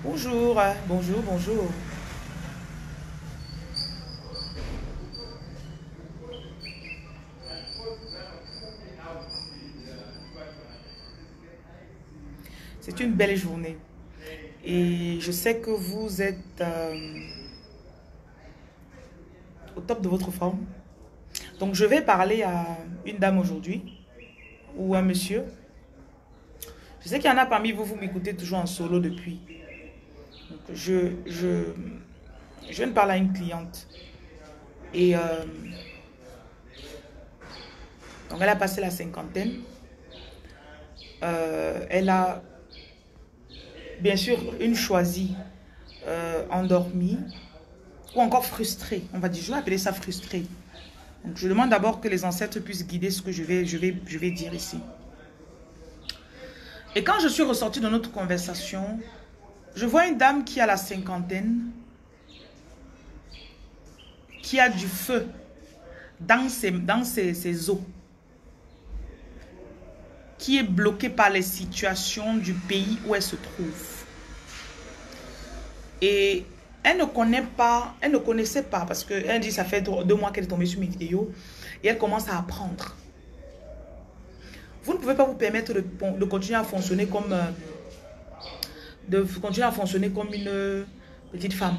Bonjour, bonjour, bonjour. C'est une belle journée. Et je sais que vous êtes au top de votre forme. Donc je vais parler à une dame aujourd'hui, ou un monsieur. Je sais qu'il y en a parmi vous, vous m'écoutez toujours en solo depuis. Donc je viens de parler à une cliente. Et donc elle a passé la cinquantaine. Elle a bien sûr une choisie endormie ou encore frustrée. On va dire, je vais appeler ça frustrée. Donc je demande d'abord que les ancêtres puissent guider ce que je vais dire ici. Et quand je suis ressortie de notre conversation, je vois une dame qui a la cinquantaine, qui a du feu dans ses os, qui est bloquée par les situations du pays où elle se trouve. Et elle ne connaissait pas, parce qu'elle dit ça fait 2 mois qu'elle est tombée sur mes vidéos, et elle commence à apprendre. Vous ne pouvez pas vous permettre de continuer à fonctionner comme une petite femme.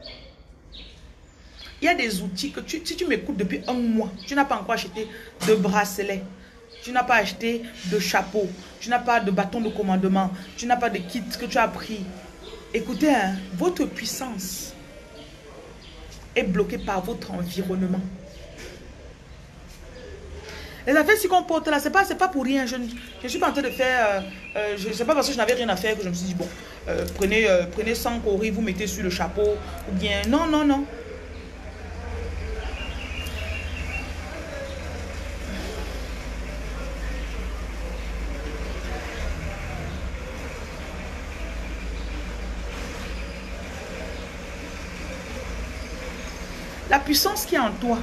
Il y a des outils que si tu m'écoutes depuis 1 mois, tu n'as pas encore acheté de bracelet, tu n'as pas acheté de chapeau, tu n'as pas de bâton de commandement, tu n'as pas de kit que tu as pris. Écoutez, hein, votre puissance est bloquée par votre environnement. Les affaires si qu'on porte là, c'est pas pour rien. Je ne suis pas en train de faire... c'est pas parce que je n'avais rien à faire que je me suis dit, bon, prenez 100 coris, vous mettez sur le chapeau. Ou bien, non, non, non. La puissance qui est en toi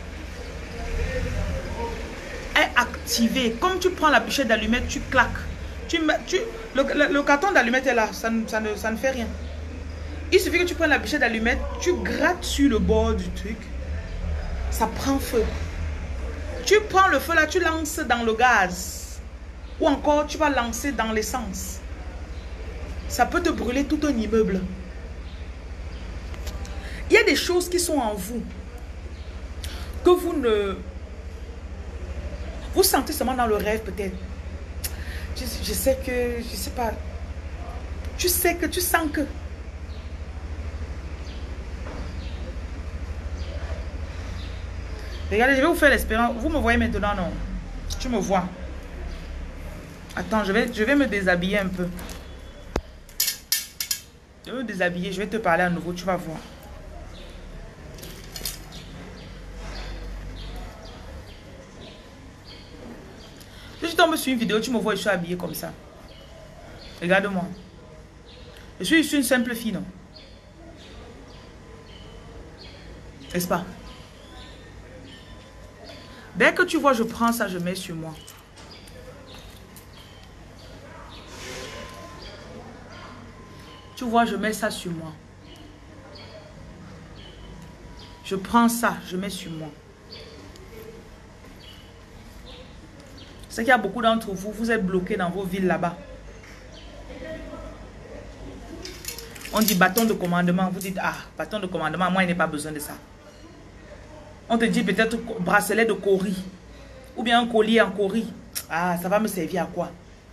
est activée. Comme tu prends la bûchette d'allumette, tu claques. Le carton d'allumette est là, ça ne fait rien. Il suffit que tu prennes la bûchette d'allumette, tu grattes sur le bord du truc, ça prend feu. Tu prends le feu là, tu lances dans le gaz. Ou encore, tu vas lancer dans l'essence. Ça peut te brûler tout un immeuble. Il y a des choses qui sont en vous que vous ne... Vous sentez seulement dans le rêve peut-être. Je sais que... Je sais pas. Tu sais que... Tu sens que... Regardez, je vais vous faire l'expérience. Vous me voyez maintenant, non? Tu me vois. Attends, je vais me déshabiller un peu. Je vais me déshabiller. Je vais te parler à nouveau. Tu vas voir. Si je tombe sur une vidéo, tu me vois, je suis habillée comme ça. Regarde-moi. Je suis une simple fille, non? N'est-ce pas? Dès que tu vois, je prends ça, je mets sur moi. Tu vois, je mets ça sur moi. Je prends ça, je mets sur moi. C'est qu'il y a beaucoup d'entre vous, vous êtes bloqués dans vos villes là-bas. On dit bâton de commandement. Vous dites, ah, bâton de commandement, moi, il n'y a pas besoin de ça. On te dit peut-être bracelet de cori. Ou bien un collier en cori. Ah, ça va me servir à quoi?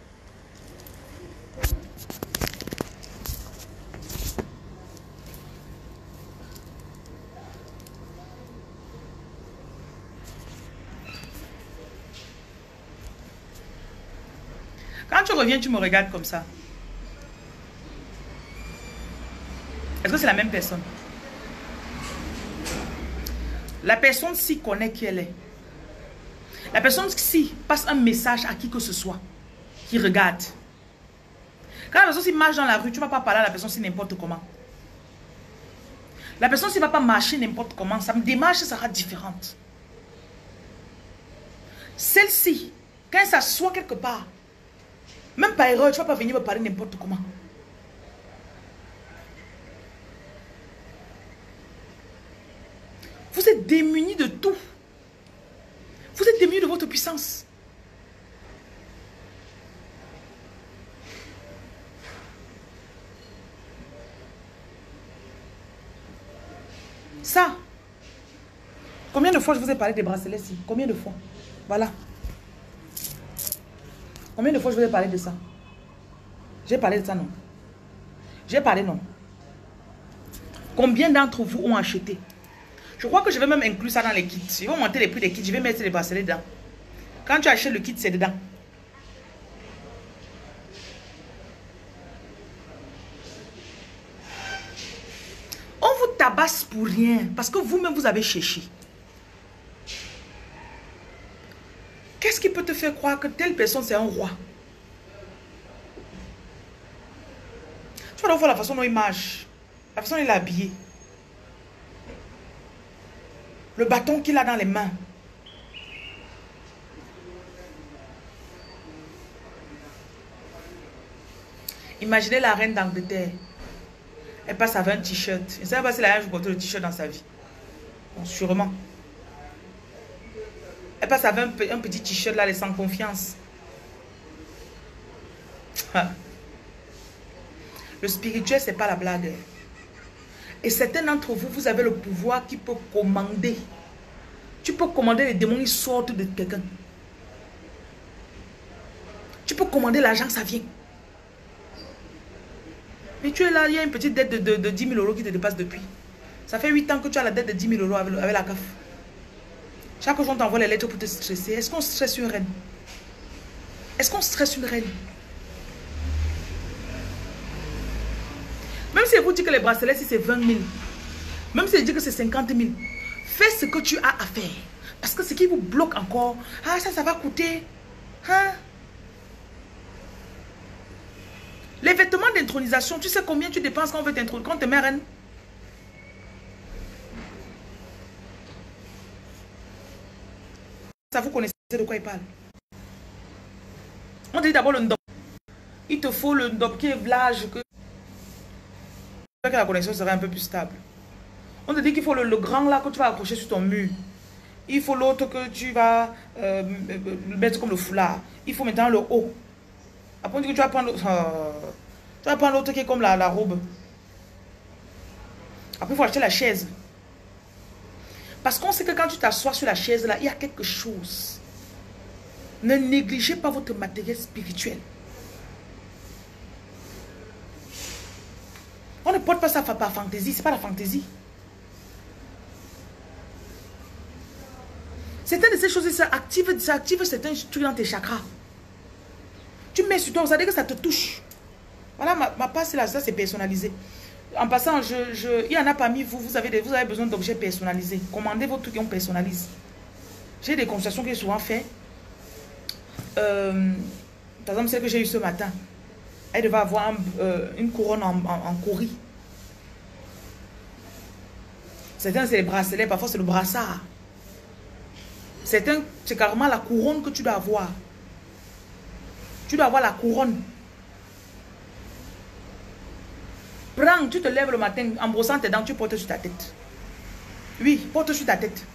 Quand tu reviens, tu me regardes comme ça. Est-ce que c'est la même personne? La personne s'y connaît qui elle est. La personne s'y passe un message à qui que ce soit qui regarde. Quand la personne s'y marche dans la rue, tu ne vas pas parler à la personne si n'importe comment. La personne s'y ne va pas marcher n'importe comment. Sa démarche sera différente. Celle-ci, quand elle s'assoit quelque part, même par erreur, tu ne vas pas venir me parler n'importe comment. démunis de tout. Vous êtes démunis de votre puissance. Ça. Combien de fois je vous ai parlé des bracelets ici? Combien de fois? Voilà. Combien de fois je vous ai parlé de ça? J'ai parlé de ça, non? J'ai parlé, non? Combien d'entre vous ont acheté? Je crois que je vais même inclure ça dans les kits. Je vais augmenter les prix des kits. Je vais mettre les bracelets dedans. Quand tu achètes le kit, c'est dedans. On vous tabasse pour rien. Parce que vous-même, vous avez cherché. Qu'est-ce qui peut te faire croire que telle personne, c'est un roi? Tu vas voir la façon dont il marche. La façon dont il est habillé. Le bâton qu'il a dans les mains. Imaginez la reine d'Angleterre. Elle passe avec un t-shirt. Je ne sais pas si elle a jamais porté le t-shirt dans sa vie. Bon, sûrement. Elle passe avec un petit t-shirt là, elle est sans confiance. Le spirituel, ce n'est pas la blague. Et certains d'entre vous, vous avez le pouvoir qui peut commander. Tu peux commander les démons, ils sortent de quelqu'un. Tu peux commander l'argent, ça vient. Mais tu es là, il y a une petite dette de 10 000 € qui te dépasse depuis. Ça fait 8 ans que tu as la dette de 10 000 € avec la CAF. Chaque jour, on t'envoie les lettres pour te stresser. Est-ce qu'on stresse une reine? Est-ce qu'on stresse une reine? Même si vous dit que les bracelets, si c'est 20 000, même si je dis que c'est 50 000, fais ce que tu as à faire. Parce que ce qui vous bloque encore, ah ça va coûter. Hein? Les vêtements d'intronisation, tu sais combien tu dépenses quand on veut t'introniser, quand tu es mère reine? Ça, vous connaissez de quoi il parle. On te dit d'abord le ndop. Il te faut le ndop qui est large que la connexion serait un peu plus stable. On te dit qu'il faut le grand là que tu vas accrocher sur ton mur. Il faut l'autre que tu vas mettre comme le foulard. Il faut maintenant le haut. Après on dit que tu vas prendre l'autre qui est comme la robe. Après il faut acheter la chaise. Parce qu'on sait que quand tu t'assois sur la chaise là, il y a quelque chose. Ne négligez pas votre matériel spirituel. On ne porte pas ça par fantaisie, c'est pas la fantaisie. Certaines de ces choses, ça active certains trucs dans tes chakras. Tu mets sur toi, vous savez que ça te touche. Voilà, ma passe là, ça c'est personnalisé. En passant, il y en a parmi vous, vous avez besoin d'objets personnalisés. Commandez vos trucs et on personnalise. J'ai des consultations que j'ai souvent fait. Par exemple, celle que j'ai eue ce matin. Elle devait avoir une couronne en cori. Certains, c'est les bracelets, parfois c'est le brassard. Certains, c'est carrément la couronne que tu dois avoir. Tu dois avoir la couronne. Prends, tu te lèves le matin, en brossant tes dents, tu portes sur ta tête. Oui, porte sur ta tête.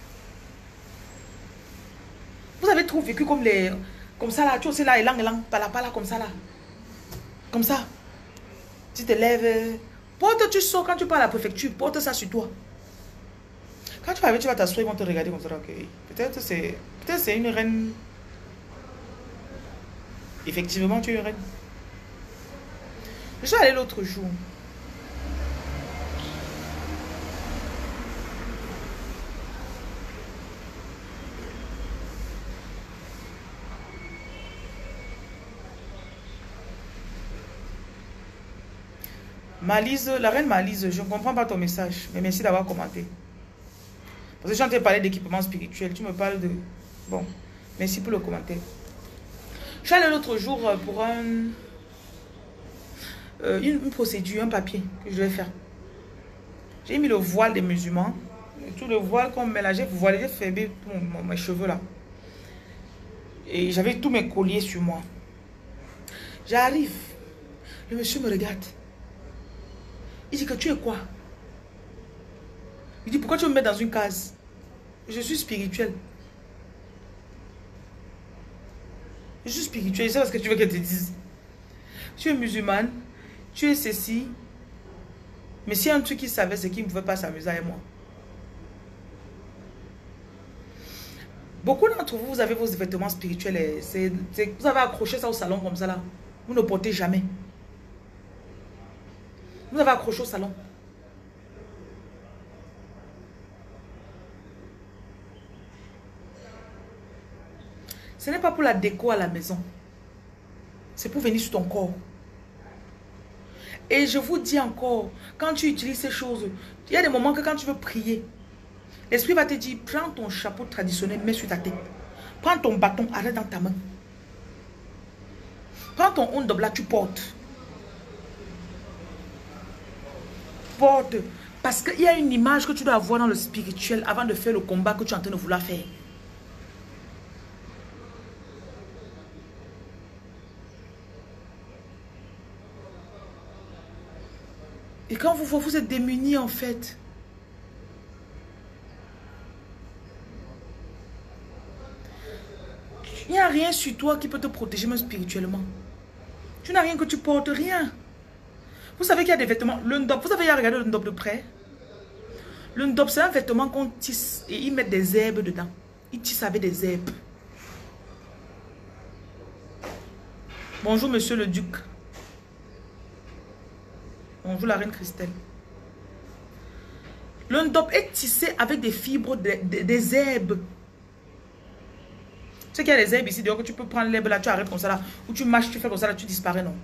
Vous avez trop vécu comme ça là, tu aussi là, élang, pas là, comme ça là. Comme ça. Tu te lèves. Porte, tu sors quand tu pars à la préfecture, porte ça sur toi. Quand tu vas arriver, tu vas t'asseoir, ils vont te regarder comme ça. Okay. Peut-être c'est une reine. Effectivement, tu es une reine. Je suis allée l'autre jour. Malise, la reine Malise, je ne comprends pas ton message, mais merci d'avoir commenté. Parce que je suis en train de parler d'équipement spirituel, tu me parles de... Bon, merci pour le commentaire. Je suis allée l'autre jour pour une procédure, un papier que je devais faire. J'ai mis le voile des musulmans, tout le voile qu'on met là, j'ai fait mes cheveux là. Et j'avais tous mes colliers sur moi. J'arrive, le monsieur me regarde. Il dit que tu es quoi? Il dit pourquoi tu me mets dans une case? Je suis spirituel. Je suis spirituel. Je sais pas ce que tu veux qu'elle te dise. Tu es musulmane. Tu es ceci. Mais si un truc qu'il savait, c'est qu'il ne pouvait pas s'amuser avec moi. Beaucoup d'entre vous, vous avez vos vêtements spirituels. Et vous avez accroché ça au salon comme ça là. Vous ne portez jamais. Vous avez accroché au salon. Ce n'est pas pour la déco à la maison. C'est pour venir sur ton corps. Et je vous dis encore, quand tu utilises ces choses, il y a des moments que quand tu veux prier, l'esprit va te dire, prends ton chapeau traditionnel, mets sur ta tête. Prends ton bâton, arrête dans ta main. Prends ton onde là, tu portes. Porte. Parce qu'il y a une image que tu dois avoir dans le spirituel avant de faire le combat que tu es en train de vouloir faire. Et quand vous êtes démunis en fait. Il n'y a rien sur toi qui peut te protéger même spirituellement. Tu n'as rien que tu portes, rien. Vous savez qu'il y a des vêtements. Le ndop, vous avez regardé le ndop de près? Le ndop, c'est un vêtement qu'on tisse et ils mettent des herbes dedans. Ils tissent avec des herbes. Bonjour, monsieur le duc. Bonjour, la reine Christelle. Le ndop est tissé avec des fibres, des herbes. Tu sais qu'il y a des herbes ici, dehors que tu peux prendre l'herbe là, tu arrêtes comme ça là, ou tu mâches, tu fais comme ça là, tu disparais, non?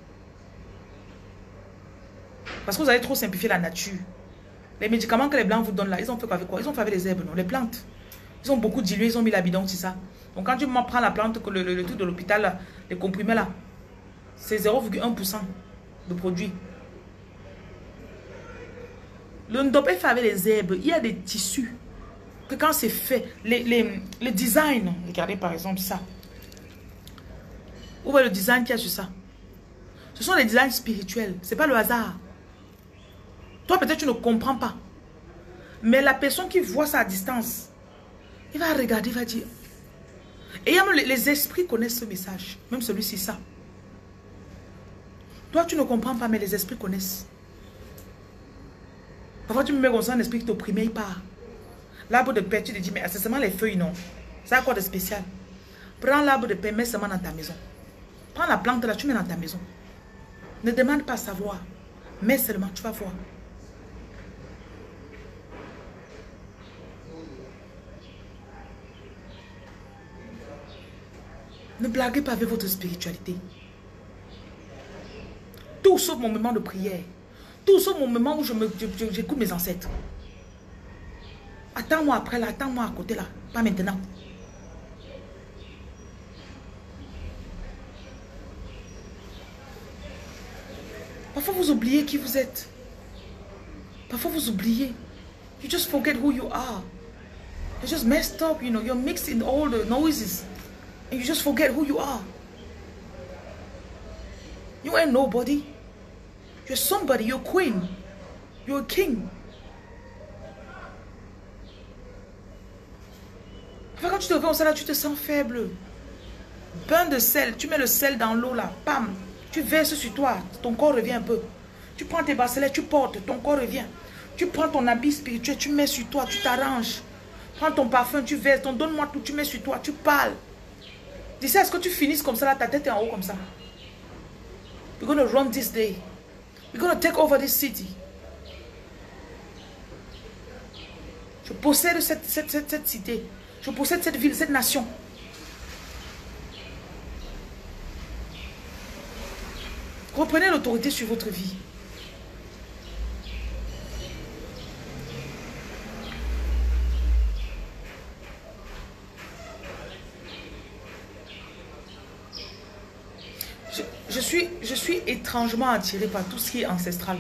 Parce que vous avez trop simplifié la nature. Les médicaments que les blancs vous donnent là, ils ont fait avec quoi? Ils ont fait avec les herbes, non? Les plantes. Ils ont beaucoup dilué, ils ont mis la bidon, c'est ça. Donc quand tu prends la plante, le truc de l'hôpital, là, les comprimés là, c'est 0,1% de produit. Le ndop est fait avec les herbes. Il y a des tissus que quand c'est fait, les designs, regardez par exemple ça. Où est le design qu'il y a sur ça? Ce sont les designs spirituels. Ce n'est pas le hasard. Toi, peut-être tu ne comprends pas. Mais la personne qui voit ça à distance, il va regarder, il va dire. Et même les esprits connaissent ce message. Même celui-ci, ça. Toi, tu ne comprends pas, mais les esprits connaissent. Parfois, tu me mets comme ça un esprit qui t'opprimait, il part. L'arbre de paix, tu te dis, mais c'est seulement les feuilles, non. C'est à quoi de spécial? Prends l'arbre de paix, mets seulement dans ta maison. Prends la plante là, tu mets dans ta maison. Ne demande pas à savoir. Mets seulement, tu vas voir. Ne blaguez pas avec votre spiritualité. Tout sauf mon moment de prière. Tout sauf mon moment où j'écoute mes ancêtres. Attends-moi après là, attends-moi à côté là. Pas maintenant. Parfois vous oubliez qui vous êtes. Parfois vous oubliez. You just forget who you are. You're just messed up, you know. You're mixed in all the noises. And you just forget who you are. You ain't nobody. You're somebody. You're a queen. You're a king. Enfin, quand tu te réveilles au salade, tu te sens faible. Bain de sel. Tu mets le sel dans l'eau là. Pam. Tu verses sur toi. Ton corps revient un peu. Tu prends tes bracelets, tu portes. Ton corps revient. Tu prends ton habit spirituel, tu mets sur toi. Tu t'arranges. Prends ton parfum, tu verses. Donne-moi tout, tu mets sur toi. Tu parles. D'ici à ce que tu finisses comme ça là, ta tête est en haut comme ça. We're going to run this day. We're going to take over this city. Je possède cette cité. Je possède cette ville, cette nation. Reprenez l'autorité sur votre vie. Je suis étrangement attirée par tout ce qui est ancestral.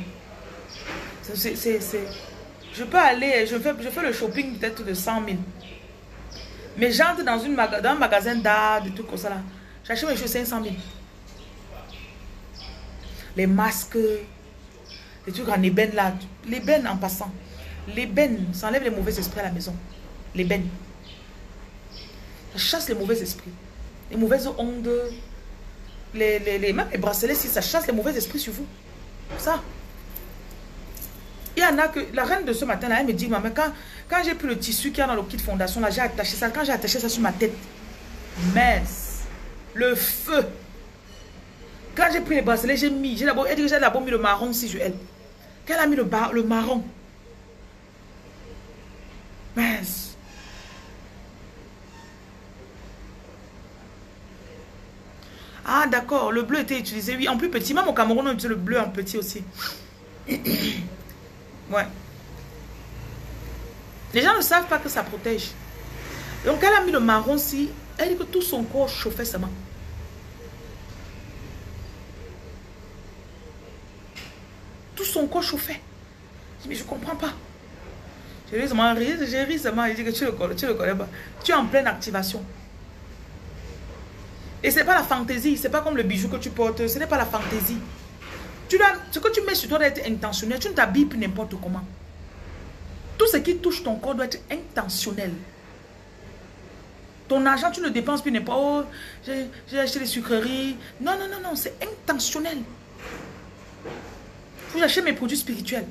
Je peux aller, je fais le shopping peut-être de 100 000. Mais j'entre dans un magasin d'art, des trucs comme ça là. J'achète mes choses 500 000. Les masques, les trucs en ébène là. L'ébène en passant. L'ébène, ça enlève les mauvais esprits à la maison. l'ébène. Ça chasse les mauvais esprits, les mauvaises ondes, même les bracelets, si ça chasse les mauvais esprits sur vous. Ça. Il y en a que, la reine de ce matin, là, elle me dit, maman, quand j'ai pris le tissu qu'il y a dans le kit fondation, là, j'ai attaché ça. Quand j'ai attaché ça sur ma tête, mince, le feu. Quand j'ai pris les bracelets, j'ai d'abord mis le marron aussi sur elle. Quand elle a mis le marron, mince. Ah d'accord, le bleu était utilisé, oui, en plus petit. Même au Cameroun, on utilise le bleu en petit aussi. Ouais. Les gens ne savent pas que ça protège. Donc elle a mis le marron si, elle dit que tout son corps chauffait seulement. Tout son corps chauffait. Je dis, mais je ne comprends pas. J'ai ri seulement, il dit que tu le connais pas. Tu es en pleine activation. Et ce n'est pas la fantaisie, ce n'est pas comme le bijou que tu portes, ce n'est pas la fantaisie. Ce que tu mets sur toi doit être intentionnel, tu ne t'habilles plus n'importe comment. Tout ce qui touche ton corps doit être intentionnel. Ton argent, tu ne dépenses plus n'importe où. Oh, j'ai acheté des sucreries. Non, non, non, non, c'est intentionnel. Il faut que j'achète mes produits spirituels.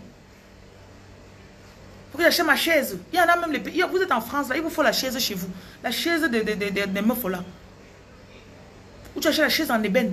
Il faut que j'achète ma chaise. Il y en a même les pays. Vous êtes en France, là, il vous faut la chaise chez vous. La chaise des meufs là. Ou tu achètes la chaise en ébène.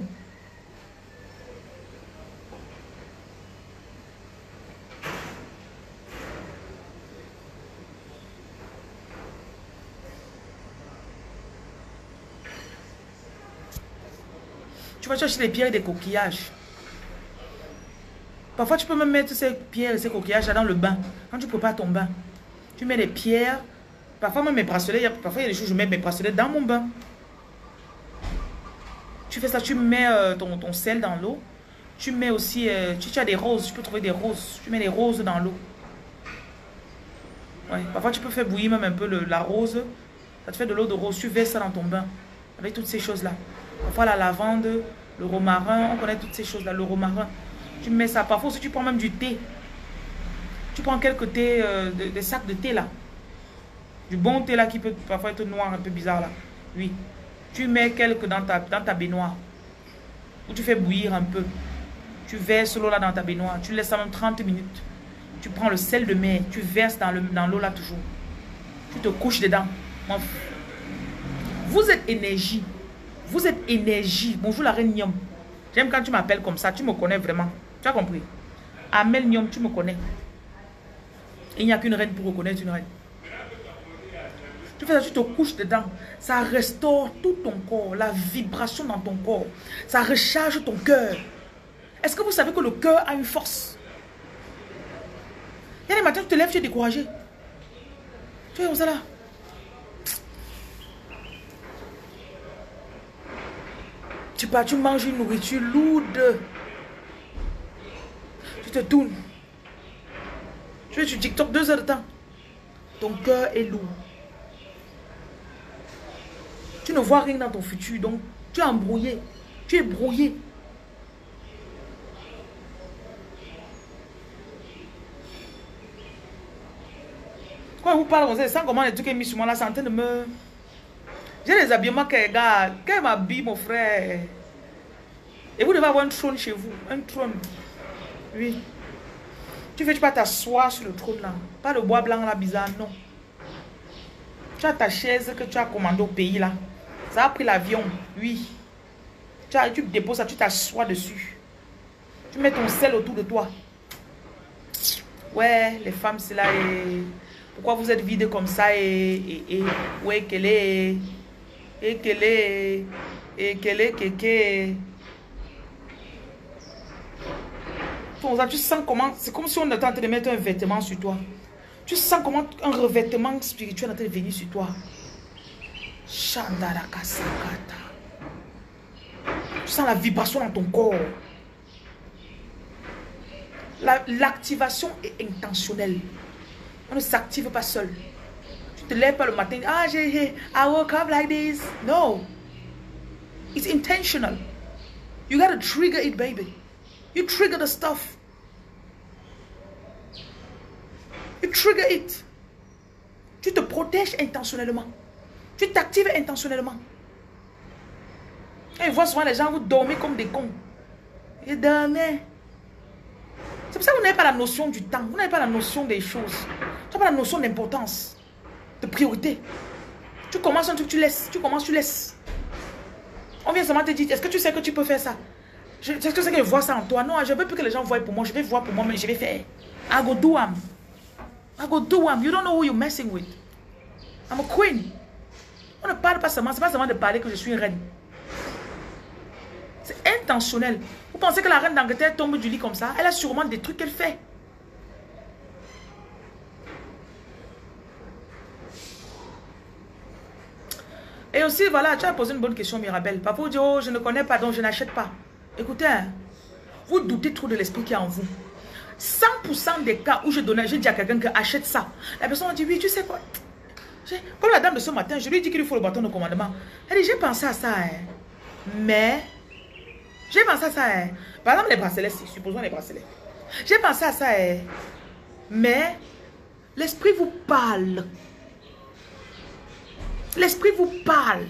Tu vas chercher des pierres et des coquillages. Parfois, tu peux même mettre ces pierres et ces coquillages dans le bain. Quand tu prépares ton bain, tu mets les pierres. Parfois, même mes bracelets. Parfois, il y a des choses, je mets mes bracelets dans mon bain. Tu fais ça, tu mets ton sel dans l'eau. Tu mets aussi, tu as des roses, tu peux trouver des roses. Tu mets les roses dans l'eau. Ouais. Parfois, tu peux faire bouillir même un peu la rose. Ça te fait de l'eau de rose. Tu verses ça dans ton bain. Avec toutes ces choses-là. Parfois, la lavande, le romarin. On connaît toutes ces choses-là. Le romarin. Tu mets ça. Parfois aussi, tu prends même du thé. Tu prends quelques thés, des sacs de thé là. Du bon thé là qui peut parfois être noir, un peu bizarre là. Oui. Tu mets quelques dans ta baignoire. Ou tu fais bouillir un peu. Tu verses l'eau là dans ta baignoire. Tu laisses ça même 30 minutes. Tu prends le sel de mer. Tu verses dans l'eau là toujours. Tu te couches dedans. Vous êtes énergie. Vous êtes énergie. Bonjour la reine Niom. J'aime quand tu m'appelles comme ça. Tu me connais vraiment. Tu as compris? Amel Niom, tu me connais. Il n'y a qu'une reine pour reconnaître une reine. Tu fais ça, tu te couches dedans. Ça restaure tout ton corps. La vibration dans ton corps. Ça recharge ton cœur. Est-ce que vous savez que le cœur a une force? Il y a des matins, tu te lèves, tu es découragé. Tu es comme ça là. Tu pars, tu manges une nourriture lourde. Tu te tournes. Tu es sur TikTok 2 heures de temps. Ton cœur est lourd. Tu ne vois rien dans ton futur. Donc, tu es embrouillé. Tu es brouillé. Quand je vous parle, on sent comment les trucs sont mis sur moi là, c'est en train de me... J'ai des habillements que regarde. Quand m'habille, mon frère. Et vous devez avoir un trône chez vous. Un trône. Oui. Tu vas t'asseoir sur le trône là. Pas le bois blanc là bizarre, non. Tu as ta chaise que tu as commandée au pays là. Ça a pris l'avion, oui. Tu déposes ça, tu t'assois dessus. Tu mets ton sel autour de toi. Ouais, les femmes, c'est là. Pourquoi vous êtes vide comme ça? Ouais, qu'elle est. Et qu'elle est. Et qu'elle est. Tu sens comment. C'est comme si on était en train de mettre un vêtement sur toi. Tu sens comment un revêtement spirituel est en train de venir sur toi. Chandarakasakata. Tu sens la vibration dans ton corps. L'activation est intentionnelle. On ne s'active pas seul. Tu te lèves pas le matin. Ah, I woke up like this. No. It's intentional. You gotta trigger it, baby. You trigger the stuff. You trigger it. Tu te protèges intentionnellement. Tu t'actives intentionnellement. Et ils voient souvent les gens, vous dormez comme des cons. Ils dormaient. C'est pour ça que vous n'avez pas la notion du temps. Vous n'avez pas la notion des choses. Tu n'as pas la notion d'importance, de priorité. Tu commences un truc, tu laisses. Tu commences, tu laisses. On vient seulement te dire, est-ce que tu sais que tu peux faire ça? Est-ce que tu sais que je vois ça en toi? Non, je ne veux plus que les gens voient pour moi. Je vais voir pour moi, mais je vais faire. I go do am. I go do am. You don't know who you're messing with. I'm a queen. On ne parle pas seulement. C'est pas seulement de parler que je suis une reine. C'est intentionnel. Vous pensez que la reine d'Angleterre tombe du lit comme ça? Elle a sûrement des trucs qu'elle fait. Et aussi, voilà, tu as posé une bonne question, Mirabelle. Parfois, vous dites, oh, je ne connais pas, donc je n'achète pas. Écoutez, hein, vous doutez trop de l'esprit qui est en vous. 100% des cas où je dis à quelqu'un que achète ça, la personne dit, oui, tu sais quoi? Comme la dame de ce matin, je lui ai dit qu'il faut le bâton de commandement. Elle dit, j'ai pensé à ça, hein, mais... J'ai pensé à ça, hein. Par exemple, les bracelets, supposons les bracelets. J'ai pensé à ça, hein, mais l'esprit vous parle. L'esprit vous parle.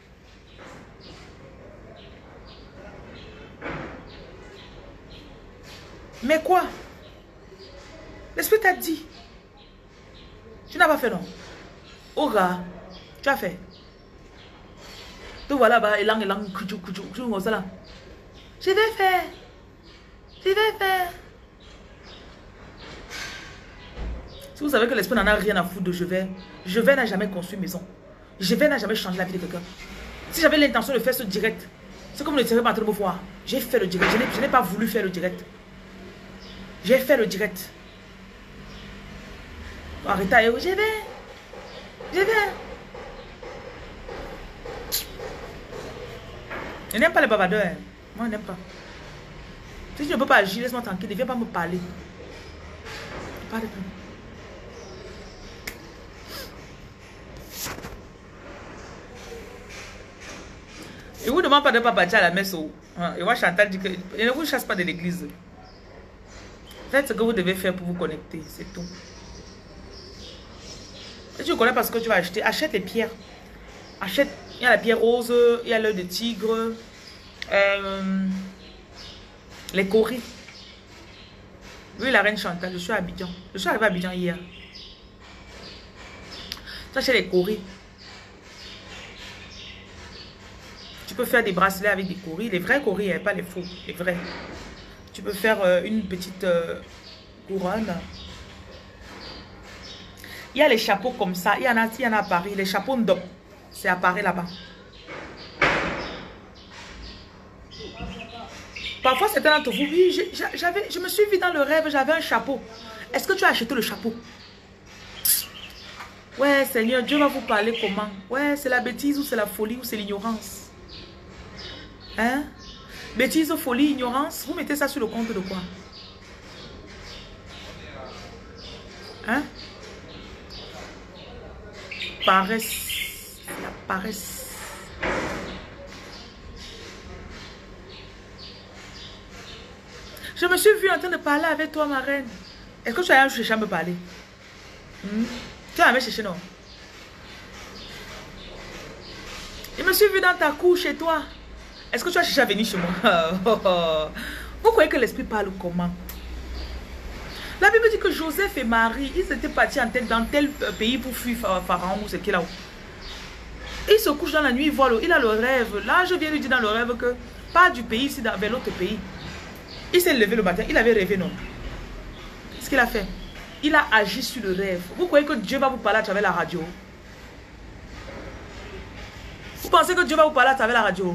Mais quoi? L'esprit t'a dit. Tu n'as pas fait, non? Oh gars, tu as fait. Tout voilà, bah, élang, là. Je vais faire. Je vais faire. Si vous savez que l'esprit n'en a rien à foutre de je vais n'a jamais construit maison. Je vais n'a jamais changé la vie de quelqu'un. Si j'avais l'intention de faire ce direct, c'est comme le direct pas de me voir. J'ai fait le direct. Je n'ai pas voulu faire le direct. J'ai fait le direct. Arrêtez, je vais. Je vais. Je n'aime pas les bavardeurs. Moi, je n'aime pas. Si tu ne peux pas agir, laisse-moi tranquille. Ne viens pas me parler. Pas de tout. Et vous ne demandez pas de ne pas partir à la messe. Et moi, Chantal dit que ne vous chasse pas de l'église. Faites ce que vous devez faire pour vous connecter. C'est tout. Si tu connais pas ce que tu vas acheter, achète les pierres. Achète. Il y a la pierre rose, il y a l'œil de tigre, les coris. Oui, la reine Chantal, je suis à Abidjan. Je suis arrivé à Abidjan hier. Tu achètes les coris. Tu peux faire des bracelets avec des coris. Les vrais coris, pas les faux. Les vrais. Tu peux faire une petite couronne. Il y a les chapeaux comme ça. Il y en a à Paris. Les chapeaux Ndop. C'est à Paris là-bas. Parfois, certains d'entre vous, oui, je me suis vu dans le rêve, j'avais un chapeau. Est-ce que tu as acheté le chapeau? Ouais, Seigneur, Dieu va vous parler comment? Ouais, c'est la bêtise ou c'est la folie ou c'est l'ignorance? Hein? Bêtise, folie, ignorance. Vous mettez ça sur le compte de quoi? Hein? Paresse. La paresse. Je me suis vue en train de parler avec toi, ma reine. Est-ce que tu as cherché à me parler? Tu as jamais cherché, non? Je me suis vue dans ta cour chez toi. Est-ce que tu as cherché à venir chez moi? Vous croyez que l'esprit parle comment? La Bible dit que Joseph et Marie, ils étaient partis en tête dans tel pays pour fuir Pharaon ou ce qu'il a. Il se couche dans la nuit, il a le rêve. Là, je viens lui dire dans le rêve que pas du pays ici vers l'autre pays. Il s'est levé le matin, il avait rêvé, non? Ce qu'il a fait, il a agi sur le rêve. Vous croyez que Dieu va vous parler à travers la radio? Vous pensez que Dieu va vous parler à travers la radio?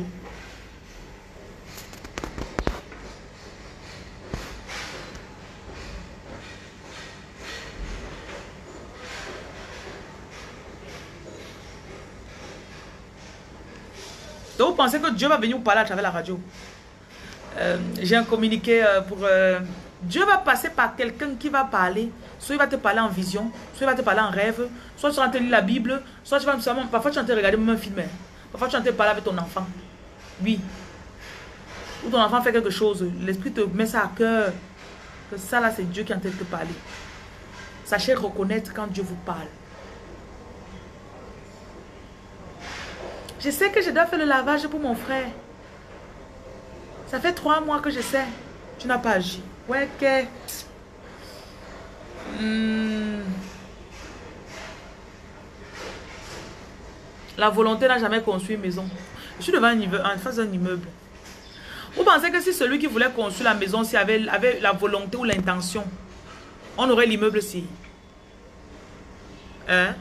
Donc vous pensez que Dieu va venir vous parler à travers la radio? J'ai un communiqué pour... Dieu va passer par quelqu'un qui va parler. Soit il va te parler en vision, soit il va te parler en rêve, soit tu vas te lire la Bible, soit tu vas seulement... Parfois tu vas te regarder même un film. Parfois tu vas te parler avec ton enfant. Oui. Ou ton enfant fait quelque chose. L'esprit te met ça à cœur. Que ça là c'est Dieu qui est en train de te parler. Sachez reconnaître quand Dieu vous parle. Je sais que je dois faire le lavage pour mon frère. Ça fait 3 mois que je sais. Tu n'as pas agi. Ouais, que... La volonté n'a jamais construit une maison. Je suis devant un immeuble, en face d'un immeuble. Vous pensez que si celui qui voulait construire la maison, s'il avait la volonté ou l'intention, on aurait l'immeuble-ci? Hein?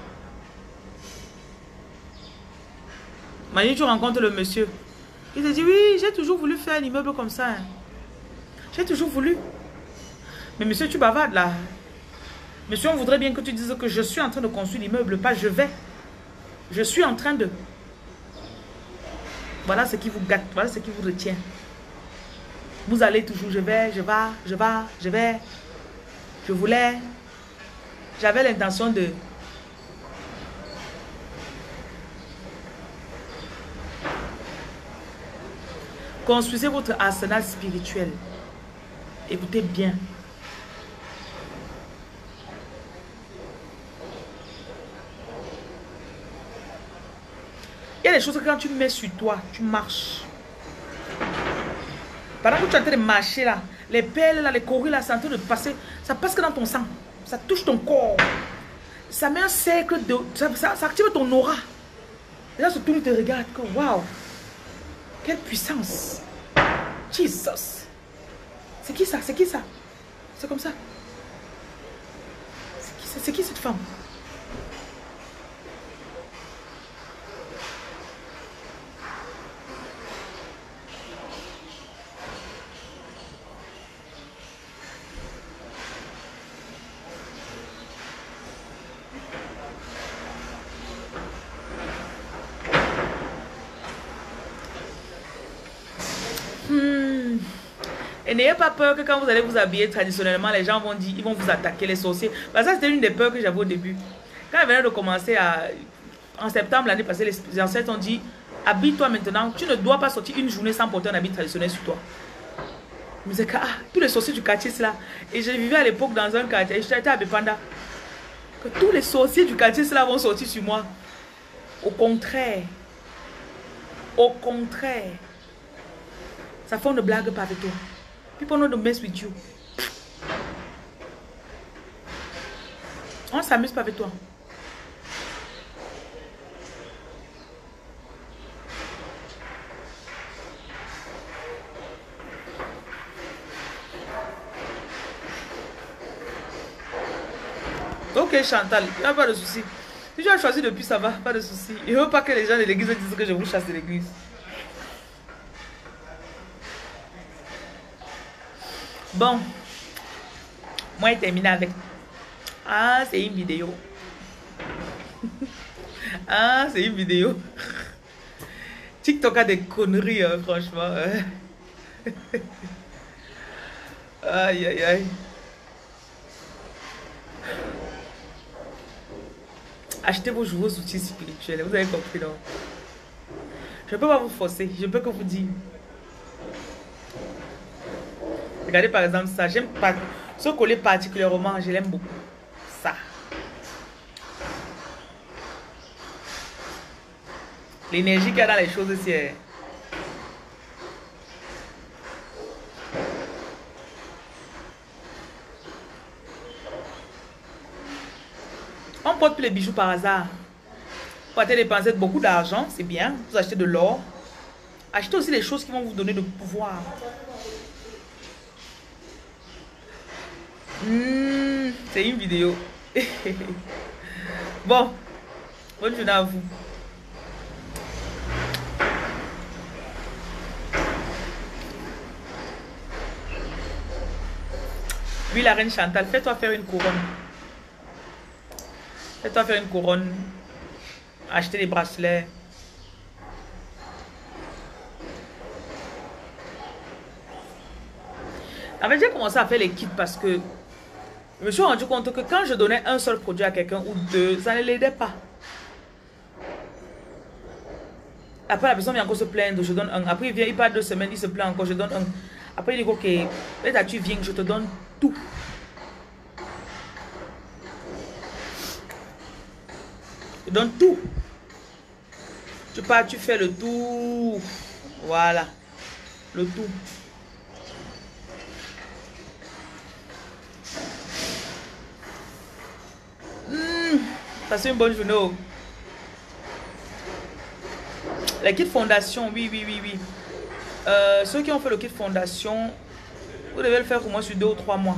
Imagine, tu rencontres le monsieur. Il te dit, oui, j'ai toujours voulu faire un immeuble comme ça. Hein. J'ai toujours voulu. Mais monsieur, tu bavardes là. Monsieur, on voudrait bien que tu dises que je suis en train de construire l'immeuble, pas je vais. Je suis en train de... Voilà ce qui vous gâte, voilà ce qui vous retient. Vous allez toujours, je vais, je voulais. J'avais l'intention de... Construisez votre arsenal spirituel. Écoutez bien. Il y a des choses que quand tu mets sur toi, tu marches. Pendant que tu es en train de marcher là, les pelles là, les courriers là, c'est en train de passer. Ça passe que dans ton sang. Ça touche ton corps. Ça met un cercle de... Ça active ton aura. Et là, ce tourne te regarde. Waouh! Quelle puissance! Jesus! C'est qui ça? C'est qui ça? C'est comme ça. C'est qui cette femme? Et n'ayez pas peur que quand vous allez vous habiller traditionnellement, les gens vont dire, ils vont vous attaquer, les sorciers. Parce que ça, c'était une des peurs que j'avais au début. Quand elle venait de commencer en septembre l'année passée, les ancêtres ont dit, habille-toi maintenant, tu ne dois pas sortir une journée sans porter un habit traditionnel sur toi. Je me disais que, tous les sorciers du quartier, c'est là. Et je vivais à l'époque dans un quartier, j'étais à Bepanda. Que tous les sorciers du quartier, c'est là, vont sortir sur moi. Au contraire. Au contraire. Ça fait, on ne blague pas avec toi. People know to mess with you. On s'amuse pas avec toi. Ok Chantal, il n'y a pas de souci. Si tu as choisi depuis, ça va, pas de souci. Il ne veut pas que les gens de l'église disent que je vous chasse de l'église. Bon, moi je termine avec. Ah, c'est une vidéo. Ah, c'est une vidéo. TikTok a des conneries, hein, franchement. Aïe, aïe, aïe. Achetez vos outils spirituels. Vous avez compris, non? Je ne peux pas vous forcer. Je peux que vous dire. Regardez par exemple ça. J'aime pas. Ce collier particulièrement, je l'aime beaucoup. Ça. L'énergie qu'il y a dans les choses ici. On ne porte plus les bijoux par hasard. Vous allez dépenser beaucoup d'argent, c'est bien. Vous achetez de l'or. Achetez aussi les choses qui vont vous donner de pouvoir. C'est une vidéo. Bon, bonne journée à vous. Oui, la reine Chantal, fais-toi faire une couronne. Fais-toi faire une couronne. Acheter des bracelets. En fait, j'ai commencé à faire les kits parce que je me suis rendu compte que quand je donnais un seul produit à quelqu'un ou deux, ça ne l'aidait pas. Après, la personne vient encore se plaindre, je donne un. Après, il vient, il part 2 semaines, il se plaint encore, je donne un. Après, il dit, ok, peut-être tu viens, je te donne tout. Je donne tout. Tu pars, tu fais le tour. Voilà. Le tour. Passez une bonne journée. Les kits fondation, oui. Ceux qui ont fait le kit fondation, vous devez le faire pour moi sur 2 ou 3 mois.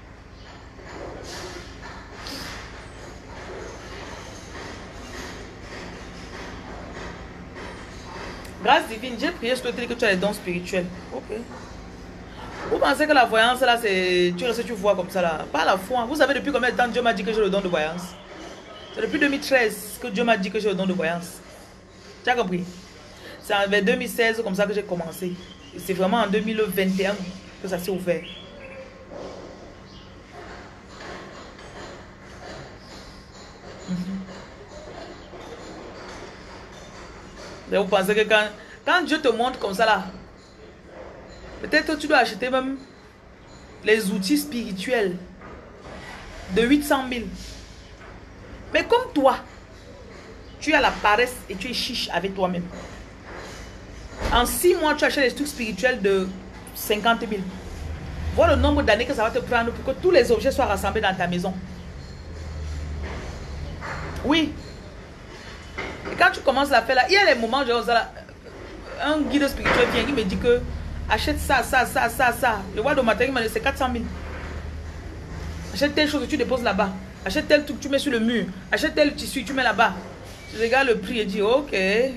Grâce divine, j'ai prié sur le télé que tu as les dons spirituels. Ok. Vous pensez que la voyance là, c'est tu restes, tu vois comme ça là. Pas la foi. Vous savez depuis combien de temps Dieu m'a dit que j'ai le don de voyance? C'est depuis 2013 que Dieu m'a dit que j'ai le don de voyance. Tu as compris? C'est en 2016 comme ça que j'ai commencé. C'est vraiment en 2021 que ça s'est ouvert. Et vous pensez que quand Dieu te montre comme ça là, peut-être tu dois acheter même les outils spirituels de 800 000. Mais comme toi, tu as la paresse et tu es chiche avec toi-même. En 6 mois, tu achètes des trucs spirituels de 50 000. Voilà le nombre d'années que ça va te prendre pour que tous les objets soient rassemblés dans ta maison. Oui. Et quand tu commences à faire là, il y a les moments où un guide spirituel vient, il me dit que achète ça. Je vois le matin, il m'a dit c'est 400 000. Achète telle chose, tu déposes là-bas. Achète tel truc, tu mets sur le mur. Achète tel tissu, tu mets là-bas. Je regarde le prix et dis ok.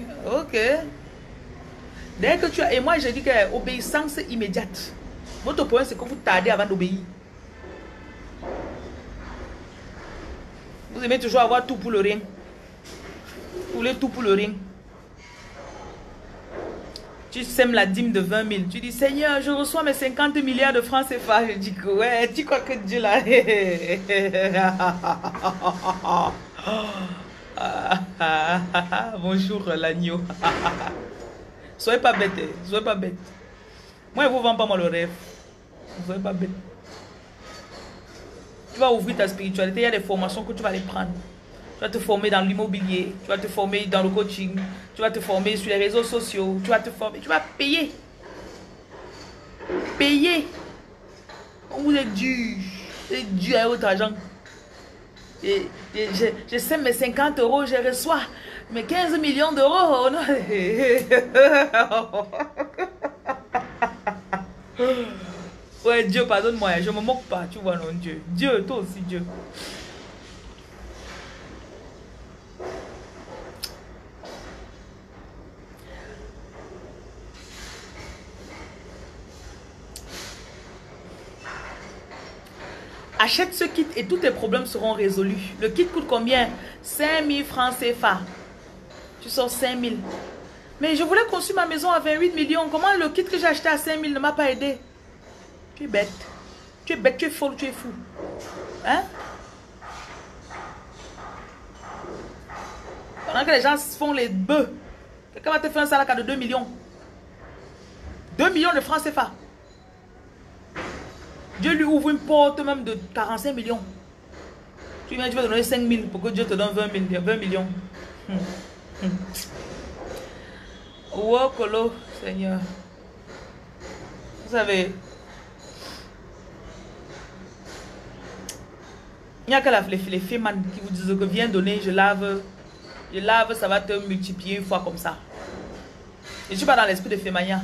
Dès que tu as... Et moi, j'ai dit que obéissance immédiate. Votre problème, c'est que vous tardez avant d'obéir. Vous aimez toujours avoir tout pour le rien. Vous voulez tout pour le rien. Tu sèmes la dîme de 20 000. Tu dis, Seigneur, je reçois mes 50 milliards de francs CFA. Je dis que ouais, tu crois que Dieu l'a... Bonjour l'agneau. Soyez pas bête, soyez pas bête. Moi, je ne vous vends pas moi le rêve. Soyez pas bête. Tu vas ouvrir ta spiritualité. Il y a des formations que tu vas aller prendre. Tu vas te former dans l'immobilier. Tu vas te former dans le coaching. Tu vas te former sur les réseaux sociaux. Tu vas te former. Tu vas payer. Payer. Vous êtes dur. C'est dur avec votre argent. Je sais mes 50 €, je reçois mes 15 millions d'euros. Ouais, Dieu, pardonne-moi, je ne me moque pas, tu vois, non, Dieu. Dieu, toi aussi, Dieu. Achète ce kit et tous tes problèmes seront résolus. Le kit coûte combien? 5 000 francs CFA. Tu sors 5 000. Mais je voulais construire ma maison à 28 millions. Comment le kit que j'ai acheté à 5 000 ne m'a pas aidé? Tu es bête. Tu es bête, tu es folle, tu es fou. Hein? Pendant que les gens font les bœufs, quelqu'un va te faire un salaire de 2 millions. 2 millions de francs CFA. Dieu lui ouvre une porte même de 45 millions. Tu viens, tu vas donner 5 000 pour que Dieu te donne 20 millions. Oh, Colo, Seigneur. Vous savez, il n'y a que les fémans qui vous disent que viens donner, je lave, ça va te multiplier une fois comme ça. Je ne suis pas dans l'esprit de fémania.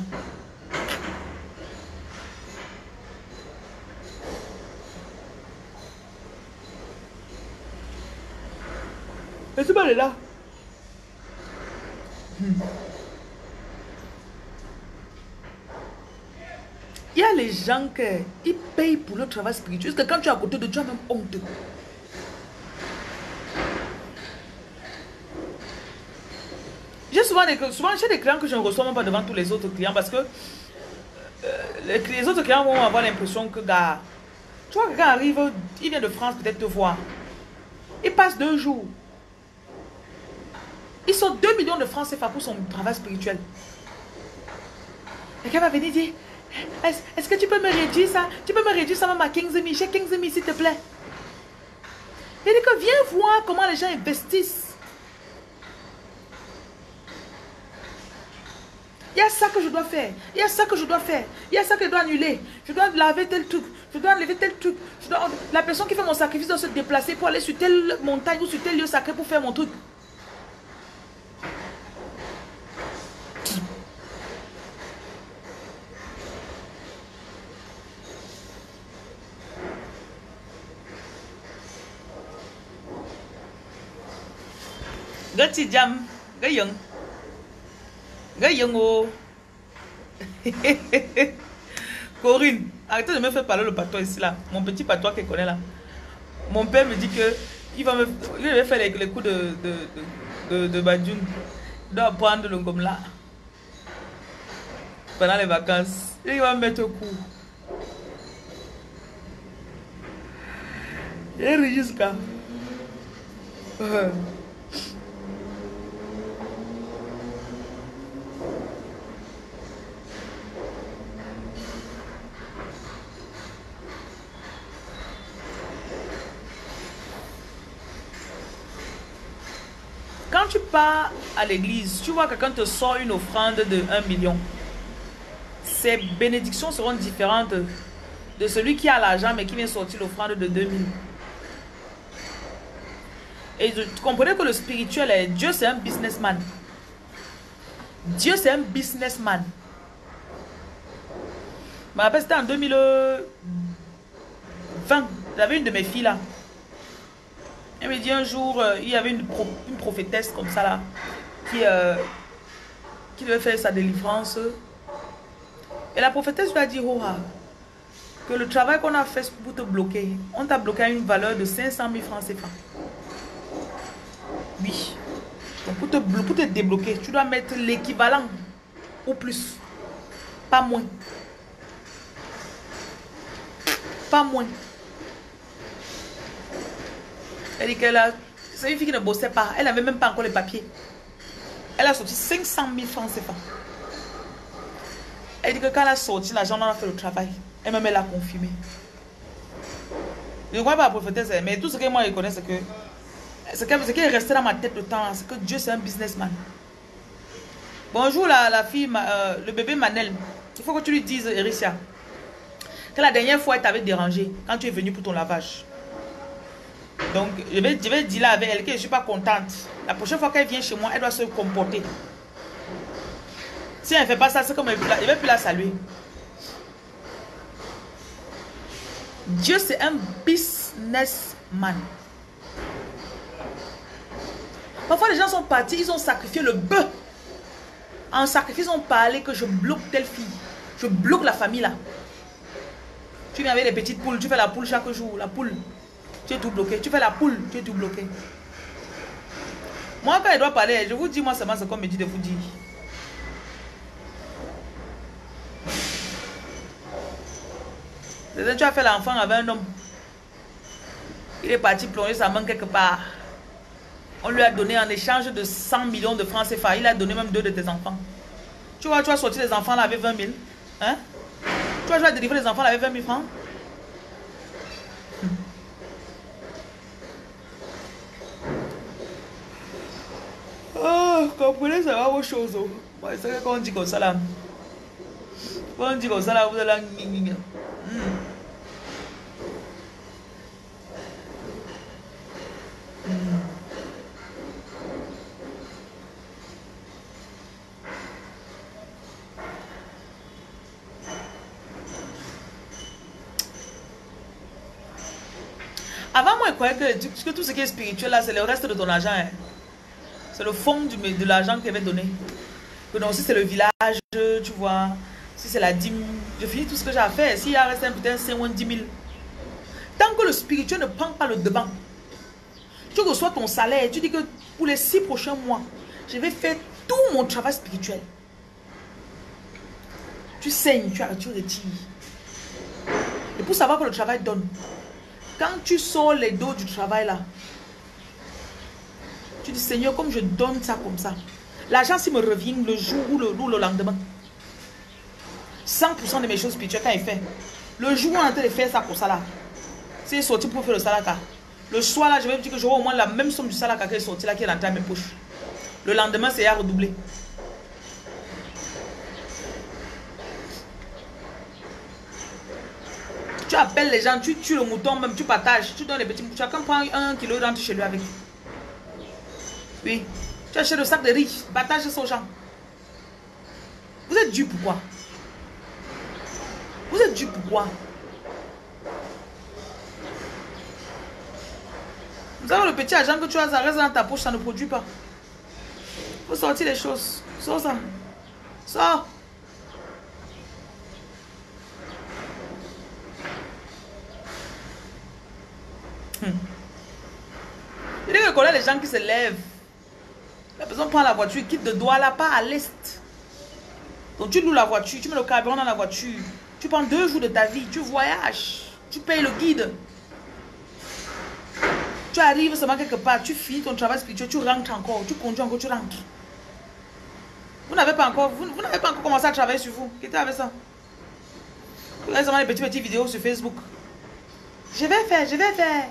Mais c'est pas là. Il y a les gens qui payent pour le travail spirituel. Parce que quand tu es à côté de Dieu, tu as même honte. J'ai souvent j'ai des clients que je ne reçois même pas devant tous les autres clients parce que les autres clients vont avoir l'impression que, gars, tu vois, quelqu'un arrive, il vient de France peut-être te voir. Il passe 2 jours. Il sort 2 millions de francs CFA pour son travail spirituel. Quelqu'un va venir dire, est-ce que tu peux me réduire ça? Tu peux me réduire ça même à 15 000. J'ai 15 000 s'il te plaît. Il dit que viens voir comment les gens investissent. Il y a ça que je dois faire. Il y a ça que je dois faire. Il y a ça que je dois annuler. Je dois laver tel truc. Je dois enlever tel truc. La personne qui fait mon sacrifice doit se déplacer pour aller sur telle montagne ou sur tel lieu sacré pour faire mon truc. Gati jam. Gayong. Gayong oh. Corinne, arrêtez de me faire parler le patois ici là. Mon petit patois qu'il connaît là. Mon père me dit que il va faire les coups de Badjoun. Il doit apprendre le gomme là. Pendant les vacances. Et il va me mettre au coup. Et jusqu'à. Quand tu pars à l'église, tu vois que quelqu'un te sort une offrande de 1 million. Ses bénédictions seront différentes de celui qui a l'argent mais qui vient sortir l'offrande de 2000. Et vous comprenez que le spirituel est... Dieu c'est un businessman. Dieu c'est un businessman. Je me rappelle c'était en 2020. J'avais une de mes filles là. Elle me dit un jour, il y avait une prophétesse comme ça là, qui devait faire sa délivrance. Et la prophétesse lui a dit, oh, que le travail qu'on a fait pour te bloquer, on t'a bloqué à une valeur de 500 000 francs CFA. Oui. Donc pour te débloquer, tu dois mettre l'équivalent ou plus. Pas moins. Pas moins. Elle dit qu'elle a... C'est une fille qui ne bossait pas. Elle n'avait même pas encore les papiers. Elle a sorti 500 000 francs CFA. Elle dit que quand elle a sorti l'argent, on a fait le travail. Elle-même, elle a confirmé. Je ne crois pas à la prophétesse, mais tout ce que moi je connais, c'est que... Ce qui est resté dans ma tête le temps, c'est que Dieu, c'est un businessman. Bonjour la fille, le bébé Manel. Il faut que tu lui dises, Ericia, que la dernière fois, elle t'avait dérangé quand tu es venu pour ton lavage. Donc, je vais dire là avec elle que je ne suis pas contente. La prochaine fois qu'elle vient chez moi, elle doit se comporter. Si elle ne fait pas ça, c'est comme je ne vais plus la saluer. Dieu, c'est un businessman. Parfois, les gens sont partis, ils ont sacrifié le bœuf. En sacrifice, ils ont parlé que je bloque telle fille. Je bloque la famille là. Tu viens avec les petites poules, tu fais la poule chaque jour, la poule. Tu es tout bloqué. Tu fais la poule, tu es tout bloqué. Moi, quand elle doit parler, je vous dis, moi seulement, c'est comme me dit de vous dire. Tu as fait l'enfant avec un homme. Il est parti plonger sa main quelque part. On lui a donné en échange de 100 millions de francs CFA. Il a donné même 2 de tes enfants. Tu vois, tu as sorti les enfants là avec 20 000. Hein? Tu vas délivrer les enfants là avec 20 000 francs. Oh, comprenez, ça va aux choses. Ouais, c'est quand on dit comme ça là. Quand on dit comme ça là, vous allez... Avant, moi, je croyais que tout ce qui est spirituel, là, c'est le reste de ton argent. Hein. C'est le fond de l'argent qu'il avait donné. Que non, si c'est le village, tu vois, si c'est la dîme, je finis tout ce que j'ai à faire. S'il y a resté un putain 5 ou 10 000. Tant que le spirituel ne prend pas le devant, tu reçois ton salaire, tu dis que pour les 6 prochains mois, je vais faire tout mon travail spirituel. Tu saignes, tu retires. Et pour savoir que le travail donne, quand tu sors les dos du travail là, tu dis Seigneur, comme je donne ça comme ça, l'argent s'il me revient le jour ou le lendemain, 100% de mes choses spirituelles quand il fait, le jour où on est en train de faire ça pour ça là, c'est sorti pour faire le salaka. Le soir là, je vais me dire que j'aurai au moins la même somme du salaka qui est sorti là, qui est rentré à mes poches. Le lendemain, c'est à redoubler. Tu appelles les gens, tu tues le mouton, même tu partages. Tu donnes les petits moutons. Chacun prend 1 kilo et rentre chez lui avec. Oui. Tu achètes le sac de riz, partage ça aux gens. Vous êtes dû pourquoi? Vous êtes dû pourquoi? Vous savez, le petit argent que tu as, ça reste dans ta poche, ça ne produit pas. Il faut sortir les choses. Sors ça. Sors. Il dit que connaît les gens qui se lèvent. La personne prend la voiture, quitte de Douala, pas à l'est. Donc tu loues la voiture, tu mets le carburant dans la voiture. Tu prends 2 jours de ta vie, tu voyages. Tu payes le guide. Tu arrives seulement quelque part, tu finis ton travail spirituel, tu rentres encore, tu conduis encore, tu rentres. Vous n'avez pas encore commencé à travailler sur vous. Qu'est-ce que avec ça? Vous avez seulement des petites vidéos sur Facebook. Je vais faire. C'est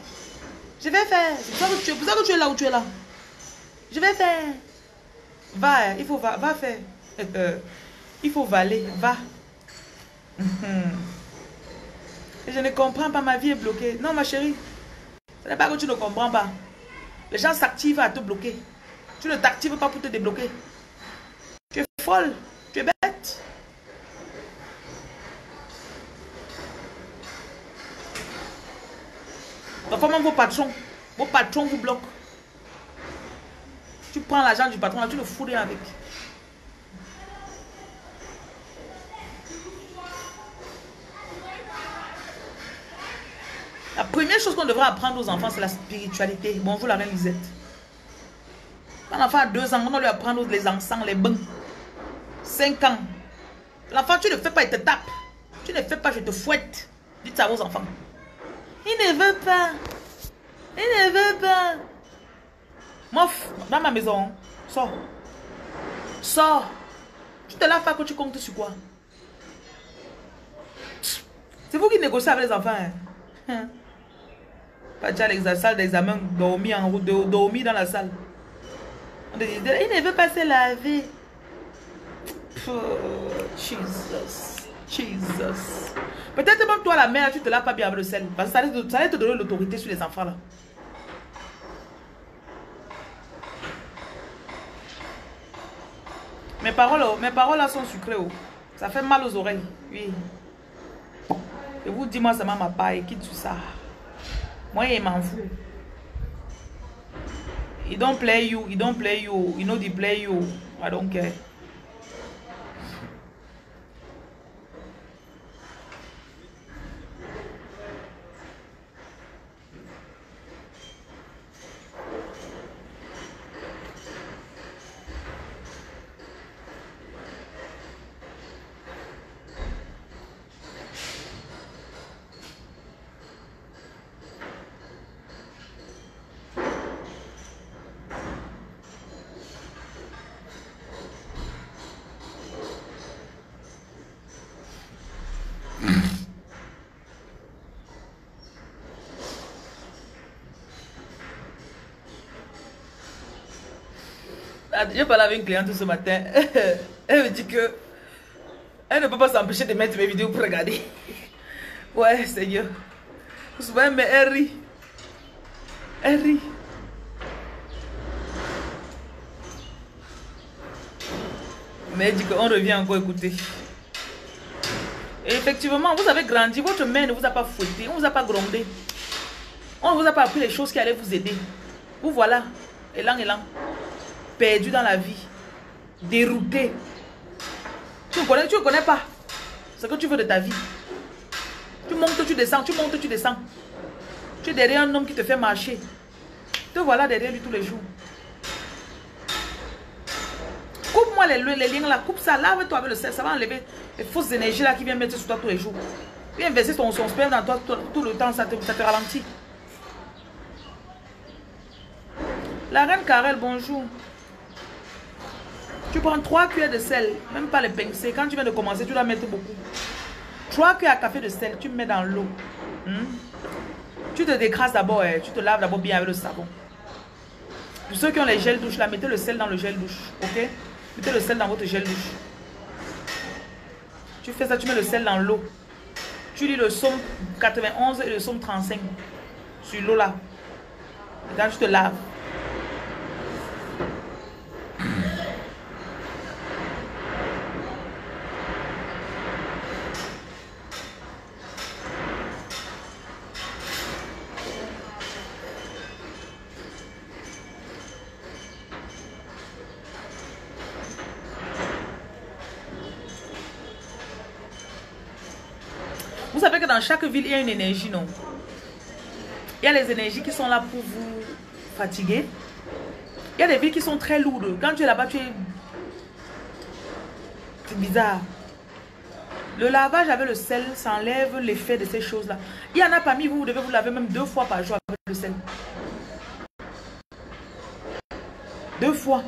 pour ça que tu es là où tu es là. Je vais faire. Va, il faut va faire. Il faut valer, va. Et je ne comprends pas, ma vie est bloquée. Non, ma chérie. Ce n'est pas que tu ne comprends pas. Les gens s'activent à te bloquer. Tu ne t'actives pas pour te débloquer. Tu es folle. Tu es bête. Parfois même vos patrons vous bloquent. Tu prends l'argent du patron, là, tu le fous rien avec. La première chose qu'on devrait apprendre aux enfants, c'est la spiritualité. Bonjour la reine Lisette. Quand l'enfant a 2 ans, on doit lui apprendre les encens, les bains. 5 ans. L'enfant, tu ne fais pas, il te tape. Tu ne fais pas, je te fouette. Dites ça aux enfants. Il ne veut pas. Il ne veut pas. Mof, dans ma maison, sors. Sors. Tu te laves pas que tu comptes sur quoi? C'est vous qui négociez avec les enfants. Hein? Pas déjà la salle d'examen, dormi en route, dormi dans la salle. On te dit, il ne veut pas se laver. Jesus. Peut-être même toi, la mère, tu te laves pas bien avec le sel. Parce que ça allait te donner l'autorité sur les enfants là. Mes paroles là sont sucrées. Oh. Ça fait mal aux oreilles. Oui. Et vous dis-moi seulement ma paille, quitte sur ça. Moi, il m'en fout. He don't play you. You know they play you. I don't care. J'ai parlé avec une cliente ce matin. Elle me dit que elle ne peut pas s'empêcher de mettre mes vidéos pour regarder. Ouais, Seigneur. Mais elle rit. Elle rit. Mais elle dit qu'on revient encore écouter. Et effectivement, vous avez grandi. Votre mère ne vous a pas fouetté. On ne vous a pas grondé. On ne vous a pas appris les choses qui allaient vous aider. Vous voilà. Élan. Perdu dans la vie. Dérouté. Tu ne connais pas ce que tu veux de ta vie. Tu montes, tu descends. Tu montes, tu descends. Tu es derrière un homme qui te fait marcher. Te voilà derrière lui tous les jours. Coupe-moi les liens là. Coupe ça. Lave-toi avec le sel. Ça va enlever les fausses énergies là qui viennent mettre sur toi tous les jours. Viens verser son sperme dans toi tout le temps. Ça te ralentit. La reine Karel, bonjour. Tu prends 3 cuillères de sel, même pas les pincées. Quand tu viens de commencer, tu dois mettre beaucoup. 3 cuillères à café de sel, tu mets dans l'eau. Tu te décrasses d'abord, tu te laves d'abord bien avec le savon. Pour ceux qui ont les gels douche, là, mettez le sel dans le gel douche, ok? Mettez le sel dans votre gel douche. Tu fais ça, tu mets le sel dans l'eau. Tu lis le psaume 91 et le psaume 35 sur l'eau là. Et quand tu te laves. Vous savez que dans chaque ville, il y a une énergie, non? Il y a les énergies qui sont là pour vous fatiguer. Il y a des villes qui sont très lourdes. Quand tu es là-bas, tu es... C'est bizarre. Le lavage avec le sel, ça enlève l'effet de ces choses-là. Il y en a parmi vous, vous devez vous laver même 2 fois par jour avec le sel. 2 fois.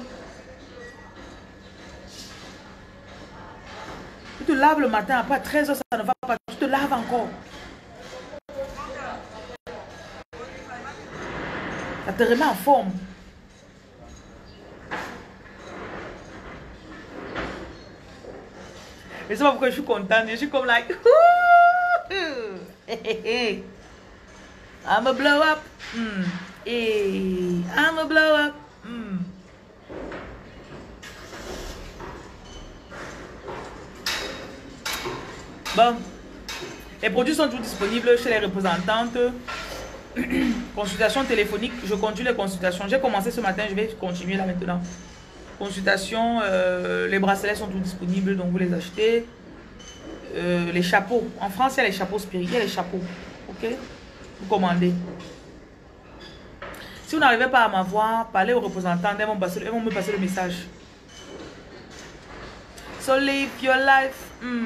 Tu te laves le matin, après 13 h, ça ne va pas. Tu te laves encore. Ça te remet en forme. Et c'est pas pourquoi je suis contente. Je suis comme like... I'm a blow up. I'm a blow up. Bon. Les produits sont toujours disponibles chez les représentantes. Consultation téléphonique. Je continue les consultations. J'ai commencé ce matin. Je vais continuer là maintenant. Consultation. Les bracelets sont tous disponibles. Donc vous les achetez. Les chapeaux. En France, il y a les chapeaux spirituels. Les chapeaux. Ok. Vous commandez. Si vous n'arrivez pas à m'avoir, parlez aux représentants. Ils vont me passer le message. So live your life.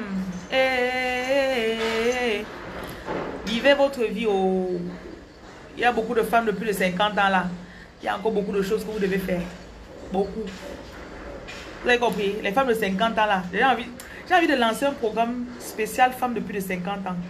Vivez votre vie. Il y a beaucoup de femmes de plus de 50 ans là. Il y a encore beaucoup de choses que vous devez faire. Beaucoup. Vous avez compris? Les femmes de 50 ans là. J'ai envie de lancer un programme spécial femmes de plus de 50 ans.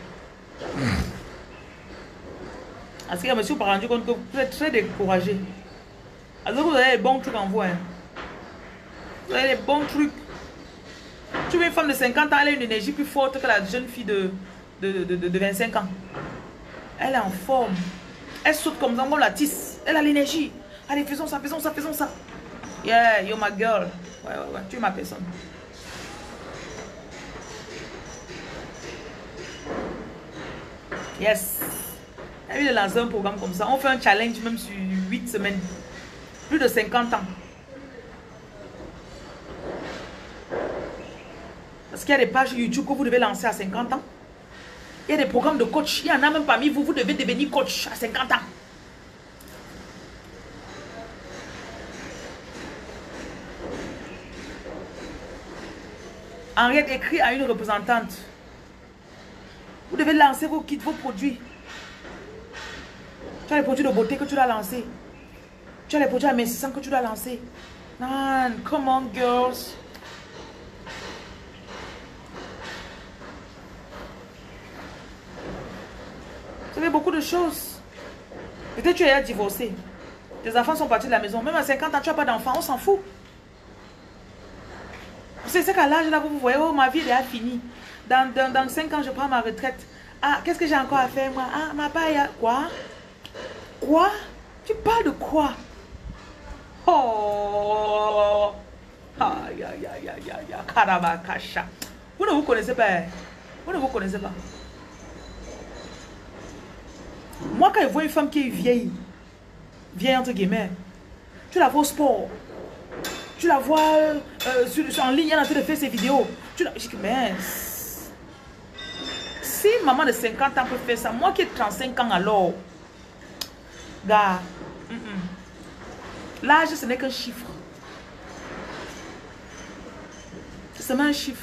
Parce que je me suis rendu compte que vous êtes très découragés. Alors vous avez les bons trucs en vous. Hein. Vous avez les bons trucs. Tu vois une femme de 50 ans, elle a une énergie plus forte que la jeune fille de 25 ans. Elle est en forme. Elle saute comme ça, on la tisse. Elle a l'énergie. Allez, faisons ça, faisons ça, faisons ça. Yeah, you're my girl. Ouais, tu es ma personne. Yes. Elle vient de lancer un programme comme ça. On fait un challenge même sur 8 semaines. Plus de 50 ans. Parce qu'il y a des pages YouTube que vous devez lancer à 50 ans. Il y a des programmes de coach. Il y en a même parmi vous, vous devez devenir coach à 50 ans. Henriette écrit à une représentante. Vous devez lancer vos kits, vos produits. Tu as les produits de beauté que tu dois lancer. Tu as les produits amincissants que tu dois lancer. Man, come on, girls. Vous savez beaucoup de choses. Peut-être tu es divorcé. Tes enfants sont partis de la maison. Même à 50 ans, tu n'as pas d'enfants. On s'en fout. C'est qu'à l'âge là, vous voyez, oh, ma vie est déjà finie. Dans 5 ans, je prends ma retraite. Ah, qu'est-ce que j'ai encore à faire, moi? Ah, ma paille, quoi? Quoi? Tu parles de quoi? Oh! Aïe, aïe, aïe, aïe, aïe, Karabakasha. Vous ne vous connaissez pas. Vous ne vous connaissez pas. Moi, quand je vois une femme qui est vieille entre guillemets, tu la vois au sport. Tu la vois en ligne, elle est en train de faire ses vidéos. Je dis que, mais si une maman de 50 ans peut faire ça, moi qui ai 35 ans alors, gars, l'âge ce n'est qu'un chiffre. C'est seulement un chiffre.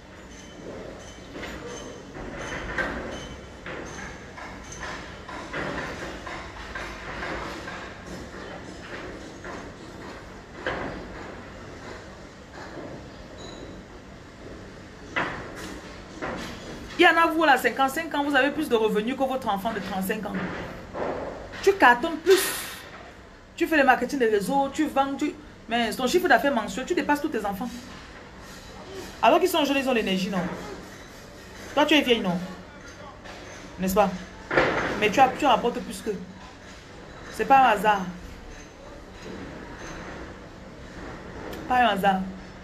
Il y en a vous là, 55 ans, vous avez plus de revenus que votre enfant de 35 ans. Tu cartonnes plus. Tu fais le marketing des réseaux, tu vends, mais ton chiffre d'affaires mensuel, tu dépasses tous tes enfants. Alors qu'ils sont jeunes, ils ont l'énergie, non? Toi, tu es vieille, non? N'est-ce pas? Mais tu rapportes plus que. C'est pas un hasard. Pas un hasard.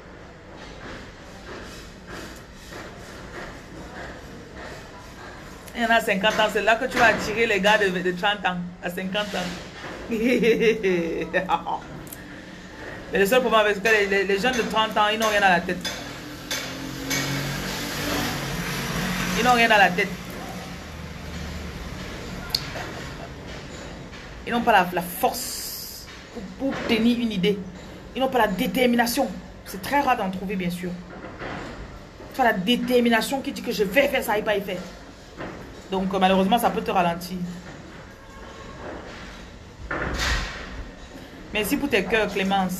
Il y en a 50 ans, c'est là que tu vas attirer les gars de 30 ans, à 50 ans. Mais le seul problème avec les jeunes de 30 ans, ils n'ont rien à la tête. Ils n'ont rien à la tête. Ils n'ont pas la force pour tenir une idée. Ils n'ont pas la détermination. C'est très rare d'en trouver, bien sûr. Tu as la détermination qui dit que je vais faire ça et pas y faire. Donc, malheureusement, ça peut te ralentir. Merci pour tes cœurs, Clémence.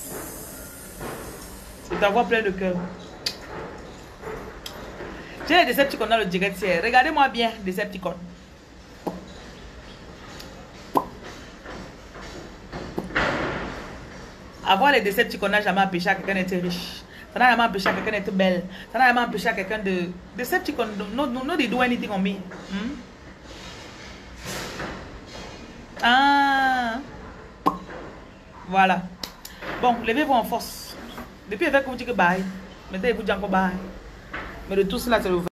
C'est ta voix pleine de cœur. J'ai les Decepticons dans le direct hier. Regardez-moi bien, Decepticons. Avoir les Decepticons n'a jamais empêché à quelqu'un d'être riche. Ça n'a jamais empêché à quelqu'un d'être belle. Ça n'a jamais empêché à quelqu'un de... Decepticons, no they do anything on me. Ah. Voilà. Bon, levez-vous en force. Depuis avec vous dites que bye. Maintenant, vous dites encore bye. Mais de tout cela, c'est le